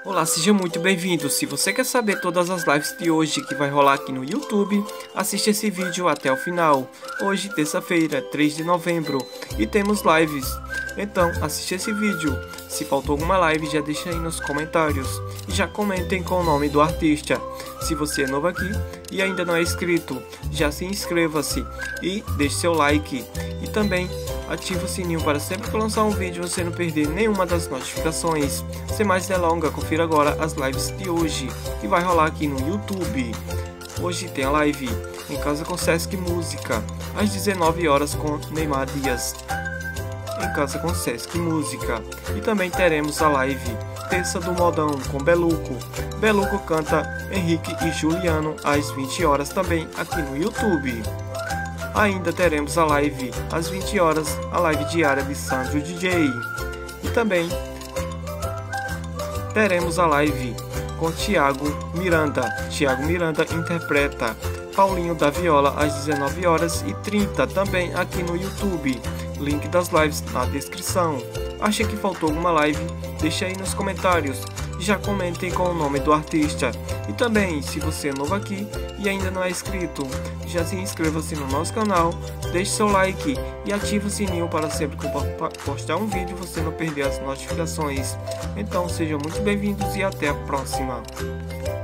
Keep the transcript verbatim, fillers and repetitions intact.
Olá, seja muito bem-vindo. Se você quer saber todas as lives de hoje que vai rolar aqui no YouTube, assiste esse vídeo até o final. Hoje, terça-feira, três de novembro, e temos lives. Então, assiste esse vídeo. Se faltou alguma live, já deixa aí nos comentários. E já comentem com o nome do artista. Se você é novo aqui e ainda não é inscrito, já se inscreva-se e deixe seu like. E também ative o sininho para sempre que eu lançar um vídeo você não perder nenhuma das notificações. Sem mais delongas, confira agora as lives de hoje, que vai rolar aqui no YouTube. Hoje tem a live Em Casa com Sesc Música, às dezenove horas com Neymar Dias. Em Casa com Sesc Música. E também teremos a live Terça do Modão com Beluco. Beluco canta Henrique e Juliano às vinte horas também aqui no YouTube. Ainda teremos a live às vinte horas, a live diária de Sandro D J. E também teremos a live com Thiago Miranda. Thiago Miranda interpreta Paulinho da Viola às dezenove horas e trinta também aqui no YouTube. Link das lives na descrição. Acha que faltou alguma live? Deixa aí nos comentários. Já comentem com o nome do artista. E também, se você é novo aqui e ainda não é inscrito, já se inscreva-se no nosso canal, deixe seu like e ative o sininho para sempre que eu postar um vídeo você não perder as notificações. Então sejam muito bem-vindos e até a próxima.